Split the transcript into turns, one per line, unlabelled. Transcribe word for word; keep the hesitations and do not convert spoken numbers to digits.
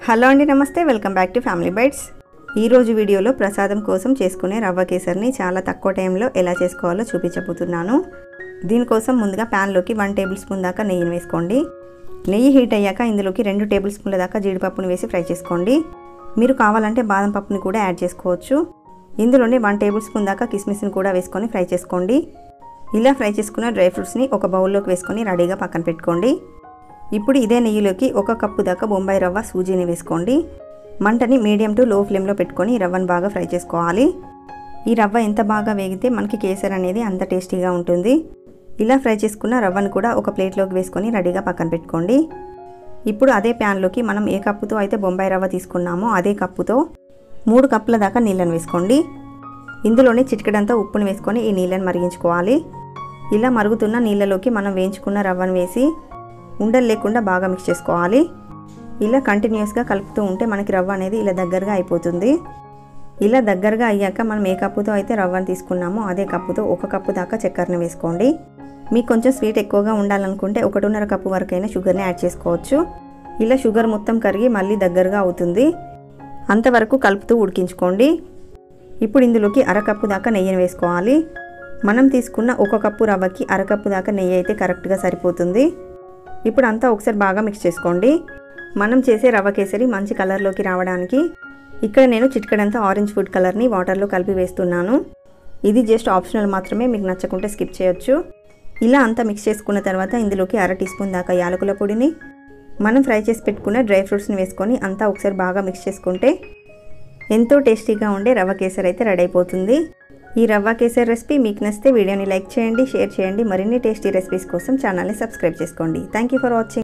Hello అండి, నమస్తే. Welcome back to family bites. ఈరోజు వీడియోలో ప్రసాదం కోసం చేసుకునే రవ్వ కేసరిని చాలా తక్కువ టైంలో ఎలా చేసుకోవాలో చూపించబోతున్నాను. దీనికోసం ముందుగా ప్యాన్లోకి వన్ టేబుల్ స్పూన్ దాకా నెయ్యిని వేసుకోండి. నెయ్యి హీట్ అయ్యాక ఇందులోకి రెండు టేబుల్ స్పూన్ల దాకా జీడిపప్పుని వేసి ఫ్రై చేసుకోండి. మీరు కావాలంటే బాదం పప్పుని కూడా యాడ్ చేసుకోవచ్చు. ఇందులోనే వన్ టేబుల్ స్పూన్ దాకా కిస్మిస్ని కూడా వేసుకొని ఫ్రై చేసుకోండి. ఇలా ఫ్రై చేసుకున్న డ్రై ఫ్రూట్స్ని ఒక బౌల్లోకి వేసుకొని రెడీగా పక్కన పెట్టుకోండి. ఇప్పుడు ఇదే నెయ్యిలోకి ఒక కప్పు దాకా బొంబాయి రవ్వ సూజీని వేసుకోండి. మంటని మీడియం టు లో ఫ్లేమ్లో పెట్టుకొని రవ్వను బాగా ఫ్రై చేసుకోవాలి. ఈ రవ్వ ఎంత బాగా వేగితే మనకి కేసరి అనేది అంత టేస్టీగా ఉంటుంది. ఇలా ఫ్రై చేసుకున్న రవ్వను కూడా ఒక ప్లేట్లోకి వేసుకొని రెడీగా పక్కన పెట్టుకోండి. ఇప్పుడు అదే ప్యాన్లోకి మనం ఏ కప్పుతో అయితే బొంబాయి రవ్వ తీసుకున్నామో అదే కప్పుతో మూడు కప్పుల దాకా నీళ్ళని వేసుకోండి. ఇందులోనే చిటికెడంతా ఉప్పును వేసుకొని ఈ నీళ్ళని మరిగించుకోవాలి. ఇలా మరుగుతున్న నీళ్ళలోకి మనం వేయించుకున్న రవ్వను వేసి ఉండలు లేకుండా బాగా మిక్స్ చేసుకోవాలి. ఇలా కంటిన్యూస్గా కలుపుతూ ఉంటే మనకి రవ్వ అనేది ఇలా దగ్గరగా అయిపోతుంది. ఇలా దగ్గరగా అయ్యాక మనం ఏ కప్పుతో అయితే రవ్వను తీసుకున్నామో అదే కప్పుతో ఒక కప్పు దాకా చక్కెరని వేసుకోండి. మీకు కొంచెం స్వీట్ ఎక్కువగా ఉండాలనుకుంటే ఒకటిన్నర కప్పు వరకైనా షుగర్ని యాడ్ చేసుకోవచ్చు. ఇలా షుగర్ మొత్తం కరిగి మళ్ళీ దగ్గరగా అవుతుంది. అంతవరకు కలుపుతూ ఉడికించుకోండి. ఇప్పుడు ఇందులోకి అరకప్పు దాకా నెయ్యిని వేసుకోవాలి. మనం తీసుకున్న ఒక కప్పు రవ్వకి అరకప్పు దాకా నెయ్యి అయితే కరెక్ట్గా సరిపోతుంది. ఇప్పుడు అంతా ఒకసారి బాగా మిక్స్ చేసుకోండి. మనం చేసే రవ్వ కేసరి మంచి కలర్లోకి రావడానికి ఇక్కడ నేను చిటికెడంతా ఆరెంజ్ ఫుడ్ కలర్ని వాటర్లో కలిపి వేస్తున్నాను. ఇది జస్ట్ ఆప్షనల్ మాత్రమే, మీకు నచ్చకుంటే స్కిప్ చేయొచ్చు. ఇలా అంతా మిక్స్ చేసుకున్న తర్వాత ఇందులోకి అర టీ స్పూన్ దాకా యాలకుల పొడిని, మనం ఫ్రై చేసి పెట్టుకున్న డ్రై ఫ్రూట్స్ని వేసుకొని అంతా ఒకసారి బాగా మిక్స్ చేసుకుంటే ఎంతో టేస్టీగా ఉండే రవ్వ కేసరి అయితే రెడీ అయిపోతుంది. ఈ రవ్వ కేసరి రెసిపీ మీకు నచ్చితే వీడియోని లైక్ చేయండి, షేర్ చేయండి. మరిన్ని టేస్టీ రెసిపీస్ కోసం ఛానల్ని సబ్స్క్రైబ్ చేసుకోండి. Thank you for watching.